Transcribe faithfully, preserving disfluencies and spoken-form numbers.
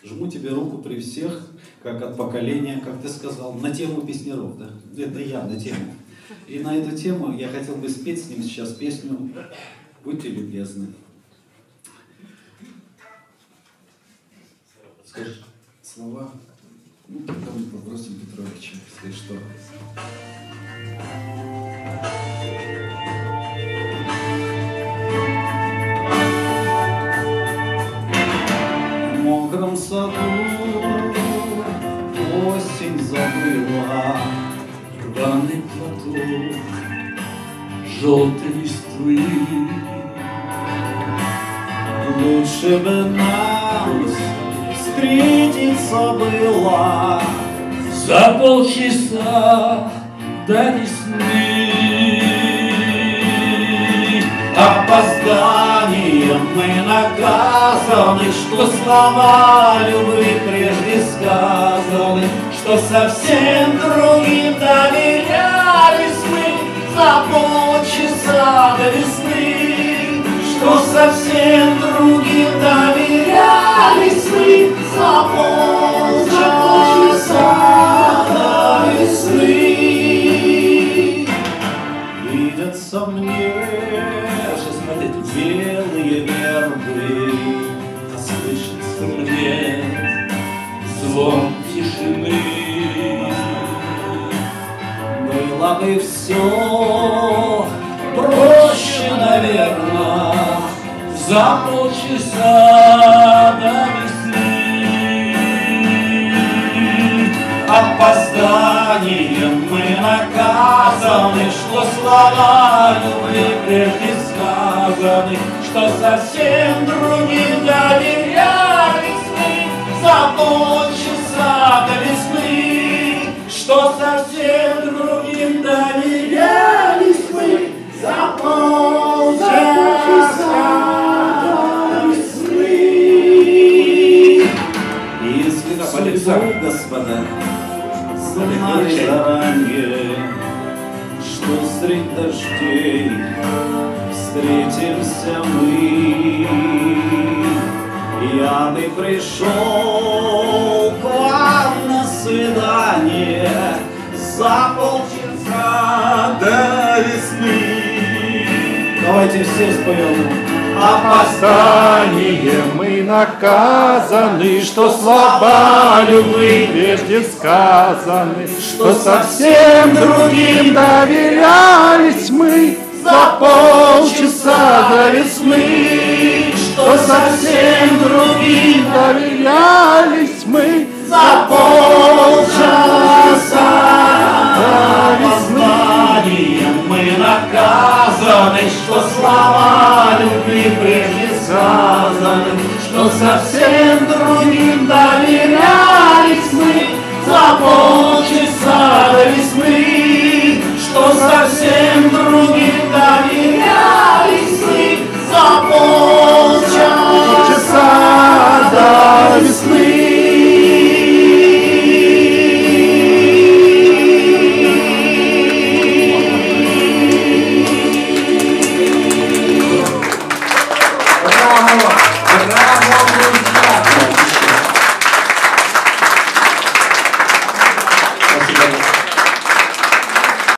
Жму тебе руку при всех, как от поколения, как ты сказал, на тему песняров, да? Это я на тему. И на эту тему я хотел бы спеть с ним сейчас песню «Будьте любезны». Скажешь слова? Ну, тогда мы попросим Петровича, если что. В мокром саду осень забыла рваный платок желтой листвы. Лучше бы нам встретиться было за полчаса до весны. Опозданием мы наказаны, что слова любви прежде сказаны, что совсем другим доверялись мы за полчаса до весны, что совсем другим доверялись мы за полчаса до весны. Видятся мне белые вербы, а слышится мне звон тишины. Было бы все проще, наверное, за полчаса до весны. Опозданием мы наказаны, что слова любви прежде сказаны, что совсем другим доверялись мы за полчаса до весны, что совсем другим доверялись мы за полчаса до весны. Если судьбу, господа, знали заранее, что средь дождей встретимся мы, я бы пришел к вам на свидание за полчаса до весны. Давайте все споем. Опозданием мы наказаны, что слова любви прежде сказаны, что совсем другим доверялись мы за полчаса до весны, что совсем другим доверялись мы за полчаса до весны. Мы наказаны, что слова любви прежде сказаны, что совсем другим доверялись